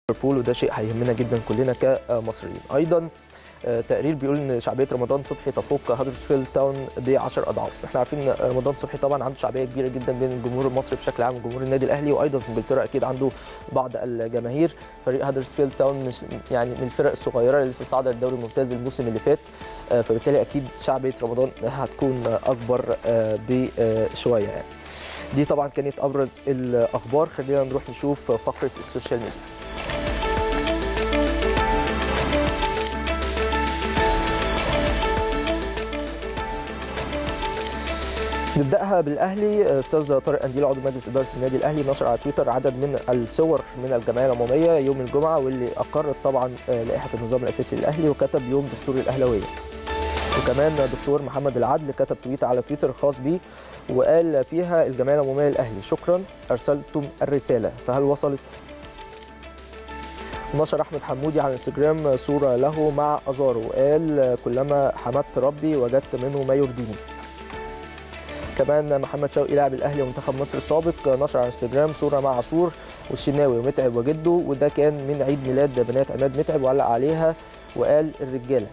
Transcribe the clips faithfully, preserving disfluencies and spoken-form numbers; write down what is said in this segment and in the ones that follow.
ليفربول، وده شيء هيهمنا جدا كلنا كمصريين. ايضا تقرير بيقول ان شعبيه رمضان صبحي تفوق هدرسفيلد تاون ب عشر اضعاف. احنا عارفين ان رمضان صبحي طبعا عنده شعبيه كبيره جدا بين الجمهور المصري بشكل عام وجمهور النادي الاهلي، وايضا في انجلترا اكيد عنده بعض الجماهير. فريق هدرسفيلد تاون مش يعني من الفرق الصغيره اللي لسه صاعده الدوري الممتاز الموسم اللي فات، فبالتالي اكيد شعبيه رمضان هتكون اكبر بشويه يعني. دي طبعا كانت ابرز الاخبار. خلينا نروح نشوف فقره السوشيال ميديا. نبداها بالاهلي. استاذ طارق قنديل عضو مجلس اداره النادي الاهلي نشر على تويتر عدد من الصور من الجمعيه العموميه يوم الجمعه، واللي اقرت طبعا لائحه النظام الاساسي للاهلي، وكتب يوم دستور الاهلاويه. وكمان دكتور محمد العدل كتب تويت على تويتر خاص بيه وقال فيها الجمعيه العموميه للاهلي شكرا ارسلتم الرساله فهل وصلت؟ نشر احمد حمودي على انستجرام صوره له مع ازارو وقال كلما حمدت ربي وجدت منه ما يرضيني. كمان محمد شوقي لاعب الاهلي ومنتخب مصر السابق نشر على انستجرام صوره مع عاشور والشناوي ومتعب وجده، وده كان من عيد ميلاد بنات عماد متعب، وعلق عليها وقال الرجاله.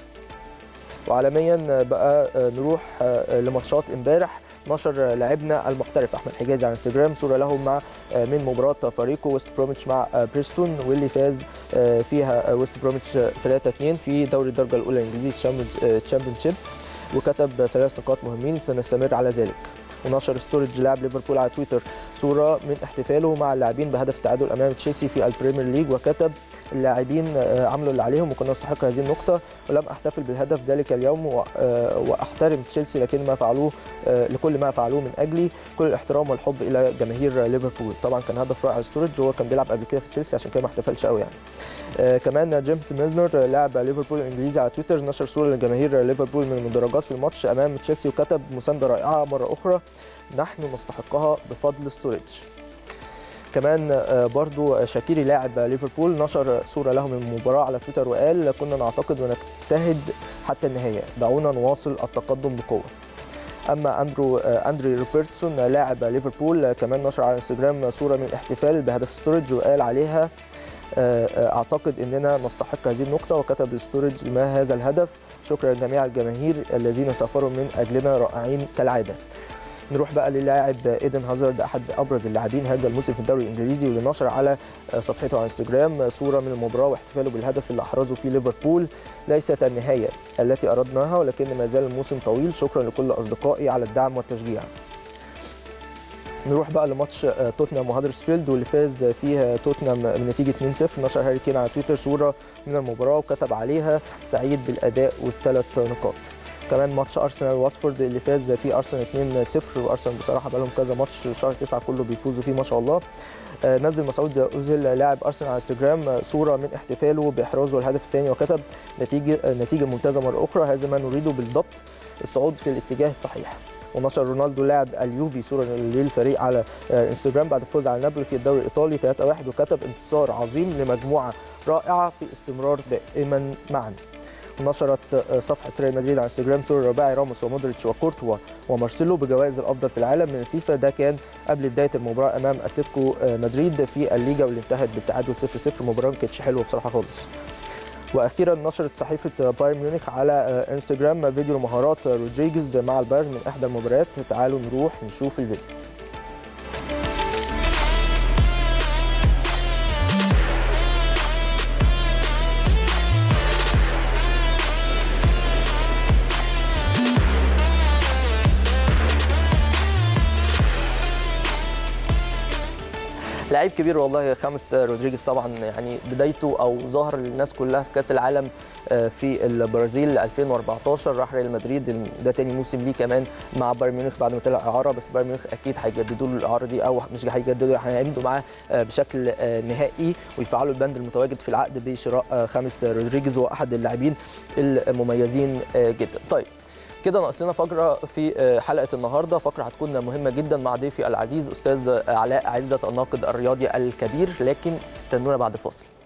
وعالميا بقى نروح لماتشات امبارح. نشر لاعبنا المحترف احمد حجازي على انستجرام صوره له مع من مباراه فريقه ويست بروميتش مع بريستون، واللي فاز فيها ويست بروميتش ثلاثة اثنين في دوري الدرجه الاولى الانجليزي تشامبيونشيب، وكتب ثلاث نقاط مهمين سنستمر على ذلك. ونشر ستورج لاعب ليفربول على تويتر صوره من احتفاله مع اللاعبين بهدف التعادل امام تشيلسي في البريمير ليج، وكتب اللاعبين عملوا اللي عليهم وكنا نستحق هذه النقطه ولم احتفل بالهدف ذلك اليوم واحترم تشيلسي لكن ما فعلوه لكل ما فعلوه من اجلي، كل الاحترام والحب الى جماهير ليفربول. طبعا كان هدف رائع ستورج، وهو كان بيلعب قبل كده في تشيلسي عشان كده ما احتفلش قوي يعني. آه كمان جيمس ميلنر لاعب ليفربول الانجليزي على تويتر نشر صوره لجماهير ليفربول من المدرجات في الماتش امام تشيلسي، وكتب مسانده رائعه مره اخرى نحن نستحقها بفضل ستورج. كمان آه برضو شاكيري لاعب ليفربول نشر صوره له من المباراه على تويتر وقال كنا نعتقد ونجتهد حتى النهايه، دعونا نواصل التقدم بقوه. اما اندرو اندري روبرتسون لاعب ليفربول كمان نشر على انستجرام صوره من احتفال بهدف ستورج وقال عليها اعتقد اننا نستحق هذه النقطه، وكتب ستورج ما هذا الهدف، شكرا لجميع الجماهير الذين سافروا من اجلنا رائعين كالعاده. نروح بقى للاعب ايدن هازارد احد ابرز اللاعبين هذا الموسم في الدوري الانجليزي، واللي نشر على صفحته على انستجرام صوره من المباراه واحتفاله بالهدف اللي احرزه في ليفربول. ليست النهايه التي اردناها ولكن ما زال الموسم طويل، شكرا لكل اصدقائي على الدعم والتشجيع. نروح بقى لماتش توتنهام وهدرسفيلد واللي فاز فيه توتنهام بنتيجه اثنين صفر. نشر هاري كين على تويتر صوره من المباراه وكتب عليها سعيد بالاداء والثلاث نقاط. كمان ماتش ارسنال واتفورد اللي فاز فيه ارسنال اثنين صفر، وارسنال بصراحه بقى لهم كذا ماتش شهر تسعة كله بيفوزوا فيه ما شاء الله. نزل مسعود اوزيل لاعب ارسنال على انستجرام صوره من احتفاله باحرازه الهدف الثاني، وكتب نتيجه نتيجه ممتازه مره اخرى، هذا ما نريده بالضبط، الصعود في الاتجاه الصحيح. ونشر رونالدو لاعب اليوفي صوره للفريق على انستجرام بعد الفوز على نابولي في الدوري الايطالي ثلاثة واحد، وكتب انتصار عظيم لمجموعه رائعه في استمرار دائما معا. ونشرت صفحه ريال مدريد على انستجرام صوره رباعي راموس ومودريتش وكورتوا ومارسيلو بجوائز الافضل في العالم من الفيفا، ده كان قبل بدايه المباراه امام اتلتيكو مدريد في الليجا واللي انتهت بالتعادل صفر صفر. المباراه ما كانتش حلوه بصراحه خالص. واخيرا نشرت صحيفه بايرن ميونخ على انستجرام فيديو مهارات رودريجيز مع البايرن من احدى المباريات، تعالوا نروح نشوف الفيديو. لعيب كبير والله خامس رودريجيز، طبعا يعني بدايته او ظهر للناس كلها في كاس العالم في البرازيل ألفين وأربعتاشر، راح ريال مدريد، ده تاني موسم ليه كمان مع بايرن ميونخ بعد ما طلع اعاره، بس بايرن ميونخ اكيد هيجددوا له الاعاره دي او مش هيجددوا، هيعملوا معاه بشكل نهائي ويفعلوا البند المتواجد في العقد بشراء خامس رودريجيز، وهو احد اللاعبين المميزين جدا. طيب كده ناقص لنا فقره في حلقه النهارده، فقره هتكون مهمه جدا مع ضيفي العزيز استاذ علاء عزت الناقد الرياضي الكبير، لكن استنونا بعد فاصل.